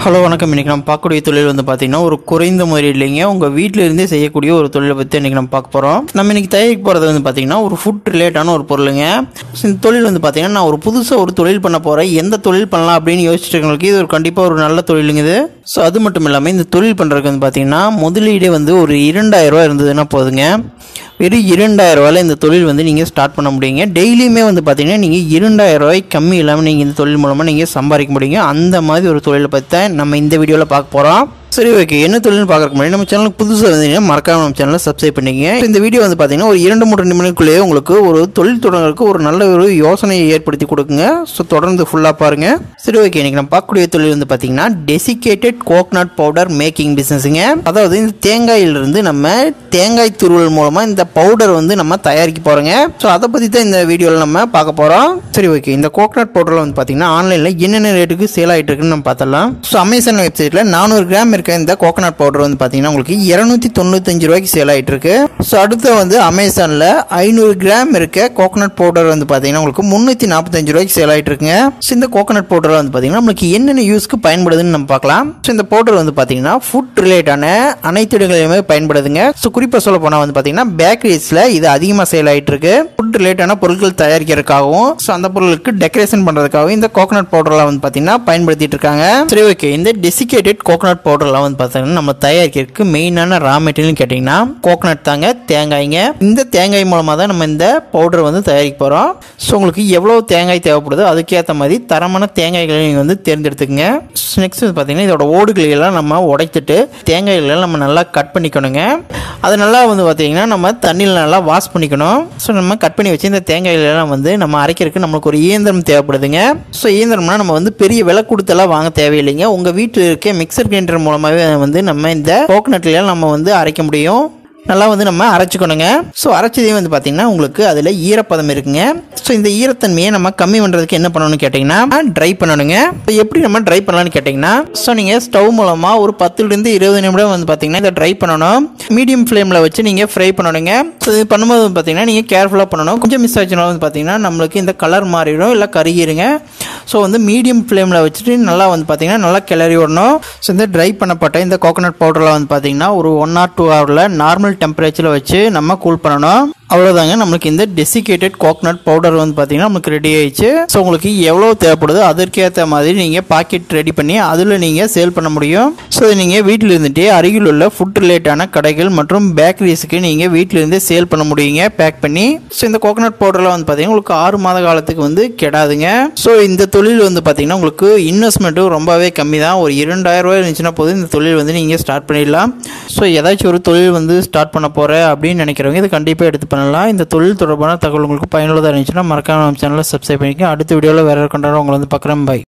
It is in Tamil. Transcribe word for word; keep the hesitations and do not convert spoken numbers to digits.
ஹலோ வணக்கம். இன்றைக்கி நம்ம பார்க்கக்கூடிய தொழில் வந்து பார்த்திங்கன்னா ஒரு குறைந்த முறையிலேங்க உங்கள் வீட்டில் இருந்தே செய்யக்கூடிய ஒரு தொழிலை பற்றி இன்றைக்கி நம்ம பார்க்க போகிறோம். நம்ம இன்றைக்கி தயாரிக்க போகிறது வந்து பார்த்திங்கன்னா ஒரு ஃபுட் ரிலேட்டான ஒரு பொருளுங்க. இந்த தொழில் வந்து பார்த்திங்கன்னா நான் ஒரு புதுசாக ஒரு தொழில் பண்ண போகிறேன், எந்த தொழில் பண்ணலாம் அப்படின்னு யோசிச்சுட்டு இது ஒரு கண்டிப்பாக ஒரு நல்ல தொழிலுங்க இது. ஸோ அது மட்டும் இல்லாமல் இந்த தொழில் பண்ணுறதுக்கு வந்து பார்த்திங்கன்னா முதலீடே வந்து ஒரு இரண்டாயிரம் ரூபா இருந்ததுன்னா போதுங்க. வெறும் இரண்டாயிரம் ரூபாயில் இந்த தொழில் வந்து நீங்கள் ஸ்டார்ட் பண்ண முடியுங்க. டெய்லியுமே வந்து பார்த்திங்கன்னா நீங்கள் இரண்டாயிரம் ரூபாய் கம்மி இல்லாமல் நீங்கள் இந்த தொழில் மூலமாக நீங்கள் சம்பாதிக்க முடியுங்க. அந்த மாதிரி ஒரு தொழிலை பற்றி தான் நம்ம இந்த வீடியோவில் பார்க்க போகிறோம். சரி, ஓகே. என்ன தொழில்னு பார்க்குறக்கு முன்னாடி நம்ம சேனலுக்கு புதுசாக வந்தீங்கன்னா மறக்காம நம்ம சேனலை சப்ஸ்கிரைப் பண்ணிக்கங்க. இந்த வீடியோ வந்து பார்த்தீங்கன்னா ஒரு இரண்டு மூன்று நிமிடங்களுக்குள்ளேயே உங்களுக்கு ஒரு தொழில் தொடங்குறதுக்கு ஒரு நல்ல ஒரு யோசனையை ஏற்படுத்தி கொடுக்குங்க. ஸோ தொடர்ந்து ஃபுல்லாக பாருங்கள். சரி, ஓகே. இன்றைக்கி நம்ம பார்க்கக்கூடிய தொழில் வந்து பார்த்தீங்கன்னா டெசிகேட்டட் கோகனட் பவுடர் மேக்கிங் பிஸ்னஸுங்க. அதாவது இந்த தேங்காயிலிருந்து நம்ம தேங்காய் துருவல் மூலமாக இந்த பவுடர் வந்து நம்ம தயாரிக்க போகிறோங்க. ஸோ அதை பற்றி தான் இந்த வீடியோவில் நம்ம பார்க்க போகிறோம். சரி, ஓகே. இந்த கோகனட் பவுடரில் வந்து பார்த்தீங்கன்னா ஆன்லைனில் என்னென்ன ரேட்டுக்கு சேல் ஆகிட்டு இருக்குன்னு நம்ம பார்த்தலாம். ஸோ அமேசான் வெப்சைட்டில் நானூறு கிராம் இந்த கோகனட் பவுடர் வந்து பார்த்தீங்கன்னா உங்களுக்கு இருநூத்தி தொண்ணூத்தஞ்சு ரூபாய்க்கு சேல் ஆகிட்டு இருக்கு. ஸோ அடுத்து வந்து அமேசானில் ஐநூறு கிராம் இருக்க கோகனட் பவுடர் வந்து பார்த்தீங்கன்னா உங்களுக்கு முந்நூற்றி நாற்பத்தஞ்சு ரூபாய்க்கு சேல் ஆகிட்டு இருக்குங்க. ஸோ இந்த கோகனட் பவுடர் வந்து பார்த்தீங்கன்னா நம்மளுக்கு என்னென்ன யூஸ்க்கு பயன்படுதுன்னு நம்ம பார்க்கலாம். ஸோ இந்த பவுடர் வந்து பார்த்தீங்கன்னா ஃபுட் ரிலேட்டான அனைத்து இடங்களிலுமே பயன்படுதுங்க. ஸோ குறிப்பாக சொல்ல போனால் வந்து பார்த்தீங்கன்னா பேக்கரிஸில் இது அதிகமாக சேல் ஆகிட்டு இருக்கு. ஃபுட் ரிலேட்டான பொருட்கள் தயாரிக்கிறதுக்காகவும் ஸோ அந்த பொருளுக்கு டெக்கரேஷன் பண்ணுறதுக்காகவும் இந்த கோகனட் பவுடர்லாம் வந்து பார்த்தீங்கன்னா பயன்படுத்திட்டு இருக்காங்க. சரி, ஓகே. இந்த டெசிகேட்டட் கோகனட் பவுடர்லாம் வந்து பார்த்தீங்கன்னா நம்ம தயாரிக்கிறதுக்கு மெயினான ரா மெட்டீரியல் கேட்டிங்கன்னா கோகனட் தாங்க, தேங்காய்ங்க. இந்த தேங்காய் மூலமாக தான் நம்ம இந்த பவுடர் வந்து தயாரிக்க போகிறோம். ஸோ உங்களுக்கு எவ்வளோ தேங்காய் தேவைப்படுதோ அதுக்கேற்ற மாதிரி தரமான தேங்காய்களை நீங்கள் வந்து தேர்ந்தெடுத்துக்கங்க. நெக்ஸ்ட் வந்து பார்த்தீங்கன்னா இதோட ஓடுகளெல்லாம் நம்ம உடைத்துட்டு தேங்காய்களெல்லாம் நம்ம நல்லா கட் பண்ணிக்கணுங்க. அது நல்லா வந்து பார்த்தீங்கன்னா நம்ம தண்ணியில் நல்லா வாஷ் பண்ணிக்கணும். ஸோ நம்ம கட் பண்ணி வச்சு இந்த தேங்காய்களெல்லாம் வந்து நம்ம அரைக்கிறதுக்கு நம்மளுக்கு ஒரு இயந்திரம் தேவைப்படுதுங்க. ஸோ இயந்திரம்னா நம்ம வந்து பெரிய விலை கொடுத்தெல்லாம் வாங்க தேவையில்லைங்க. உங்கள் வீட்டில் இருக்க மிக்சர் கிரைண்டர் மூலமாகவே வந்து நம்ம இந்த கோகனட்ல நம்ம வந்து அரைக்க முடியும். நல்லா வந்து நம்ம அரைச்சிக்கணுங்க. ஸோ அரைச்சதையும் வந்து பார்த்தீங்கன்னா உங்களுக்கு அதில் ஈரப்பதம் இருக்குங்க. ஸோ இந்த ஈரத்தன்மையை நம்ம கம்மி பண்ணுறதுக்கு என்ன பண்ணணும்னு கேட்டிங்கன்னா ட்ரை பண்ணணுங்க. எப்படி நம்ம ட்ரை பண்ணலான்னு கேட்டிங்கன்னா ஸோ நீங்கள் ஸ்டவ் மூலமாக ஒரு பத்துலேருந்து இருபது நிமிடம் வந்து பார்த்தீங்கன்னா இதை ட்ரை பண்ணணும். மீடியம் ஃப்ளேமில் வச்சு நீங்கள் ஃப்ரை பண்ணணுங்க. ஸோ இது பண்ணும்போது வந்து பார்த்தீங்கன்னா நீங்கள் கேர்ஃபுல்லாக பண்ணணும். கொஞ்சம் மிஸ் ஆச்சுன்னா வந்து பார்த்தீங்கன்னா நம்மளுக்கு இந்த கலர் மாறிடும், இல்லை கருகிருங்க. ஸோ வந்து மீடியம் ஃப்ளேமில் வச்சுட்டு நல்லா வந்து பார்த்தீங்கன்னா நல்லா கிளறி விடணும். ஸோ இந்த ட்ரை பண்ணப்பட்ட இந்த கோகனட் பவுடரில் வந்து பார்த்தீங்கன்னா ஒரு ஒன் ஆர் டூ ஹவரில் நார்மல் டெம்பரேச்சரில் வச்சு நம்ம கூல் பண்ணணும். அவ்வளோதாங்க. நம்மளுக்கு இந்த டெசிகேட்டட் கோகனட் பவுடர் வந்து பார்த்தீங்கன்னா நமக்கு ரெடி ஆயிடுச்சு. ஸோ உங்களுக்கு எவ்வளோ தேவைப்படுதோ அதற்கேற்ற மாதிரி நீங்கள் பாக்கெட் ரெடி பண்ணி அதில் நீங்கள் சேல் பண்ண முடியும். ஸோ இதை நீங்கள் வீட்டில் இருந்துகிட்டே அருகில் உள்ள ஃபுட் ரிலேட்டான கடைகள் மற்றும் பேக்கரிஸுக்கு நீங்கள் வீட்டில் இருந்தே சேல் பண்ண முடியுங்க பேக் பண்ணி. ஸோ இந்த கோகனட் பவுடரில் வந்து பார்த்தீங்கன்னா உங்களுக்கு ஆறு மாத காலத்துக்கு வந்து கெடாதுங்க. ஸோ இந்த தொழில் வந்து பார்த்தீங்கன்னா உங்களுக்கு இன்வெஸ்ட்மெண்ட்டும் ரொம்பவே கம்மி தான். ஒரு இரண்டாயிரம் ரூபாய் இருந்துச்சுன்னா போது இந்த தொழில் வந்து நீங்கள் ஸ்டார்ட் பண்ணிடலாம். ஸோ ஏதாச்சும் ஒரு தொழில் வந்து ஸ்டார்ட் பண்ண போகிறேன் அப்படின்னு நினைக்கிறவங்க இது கண்டிப்பாக எடுத்து பண்ணலாம். இந்த தொழில் தொடர்பான தகவல் உங்களுக்கு பயனுள்ளதாக இருந்துச்சுன்னா மறக்காம நம்ம சேனலை சப்ஸ்கிரைப் பண்ணிக்க. அடுத்த வீடியோவில் வேற கொண்டாட உங்களை வந்து பார்க்குறேன். பை.